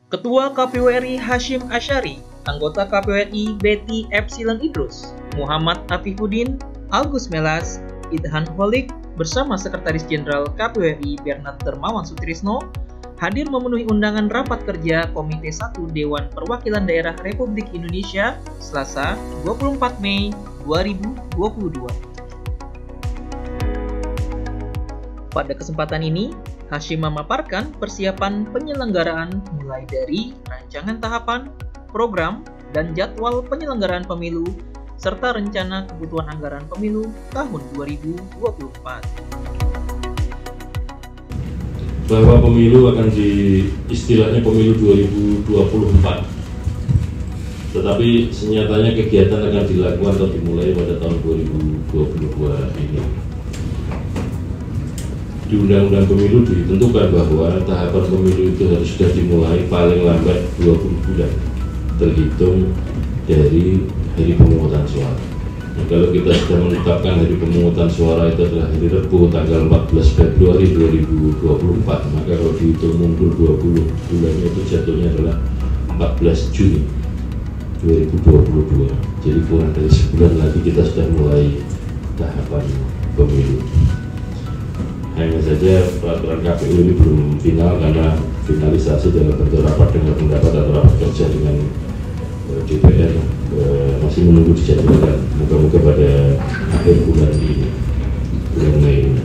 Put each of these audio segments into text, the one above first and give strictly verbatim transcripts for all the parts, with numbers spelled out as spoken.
Ketua K P U R I Hasyim Asyari, anggota K P U R I Betty Epsilon Idrus, Muhammad Afifuddin, Agus Melas, Idhan Holik, bersama Sekretaris Jenderal K P U R I Bernard Dermawan Sutrisno hadir memenuhi undangan rapat kerja Komite satu Dewan Perwakilan Daerah Republik Indonesia Selasa dua puluh empat Mei dua ribu dua puluh dua. Pada kesempatan ini, Hasyim memaparkan persiapan penyelenggaraan mulai dari rancangan tahapan, program, dan jadwal penyelenggaraan pemilu, serta rencana kebutuhan anggaran pemilu tahun dua ribu dua puluh empat. Bahwa pemilu akan di istilahnya pemilu dua ribu dua puluh empat, tetapi senyatanya kegiatan akan dilakukan atau dimulai pada tahun dua ribu dua puluh dua ini. Di Undang-Undang Pemilu ditentukan bahwa tahapan pemilu itu harus sudah dimulai paling lambat dua puluh bulan terhitung dari hari pemungutan suara. Nah, kalau kita sudah menetapkan hari pemungutan suara itu adalah hari Rabu tanggal empat belas Februari dua ribu dua puluh empat, maka kalau dihitung mundur dua puluh bulannya itu jatuhnya adalah empat belas Juni dua ribu dua puluh dua. Jadi kurang dari sebulan lagi kita sudah mulai tahapan pemilu. Hanya saja peraturan K P U ini belum final karena finalisasi dalam bentuk rapat dengan pendapat atau rapat kerja dengan D P R eh, masih menunggu dijadwalkan. Moga-moga pada akhir bulan ini, bulan Mei ini.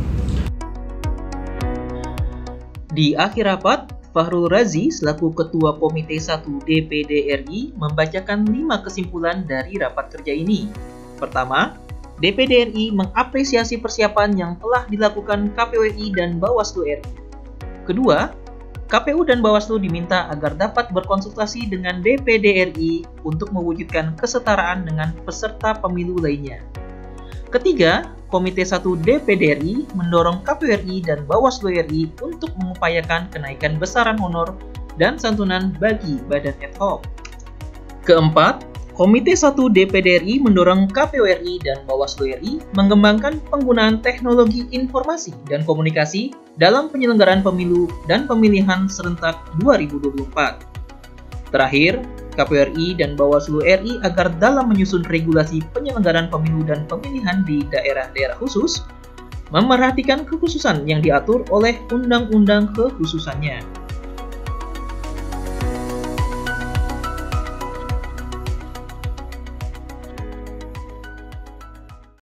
Di akhir rapat, Fahrul Razi selaku Ketua Komite satu D P D R I membacakan lima kesimpulan dari rapat kerja ini. Pertama, D P D R I mengapresiasi persiapan yang telah dilakukan K P U R I dan Bawaslu R I. Kedua, K P U dan Bawaslu diminta agar dapat berkonsultasi dengan D P D R I untuk mewujudkan kesetaraan dengan peserta pemilu lainnya. Ketiga, Komite satu D P D R I mendorong K P U R I dan Bawaslu R I untuk mengupayakan kenaikan besaran honor dan santunan bagi badan ad hoc. Keempat, Komite satu D P D R I mendorong K P U R I dan Bawaslu R I mengembangkan penggunaan teknologi informasi dan komunikasi dalam penyelenggaraan pemilu dan pemilihan serentak dua ribu dua puluh empat. Terakhir, K P U R I dan Bawaslu R I agar dalam menyusun regulasi penyelenggaraan pemilu dan pemilihan di daerah-daerah khusus, memerhatikan kekhususan yang diatur oleh undang-undang kekhususannya.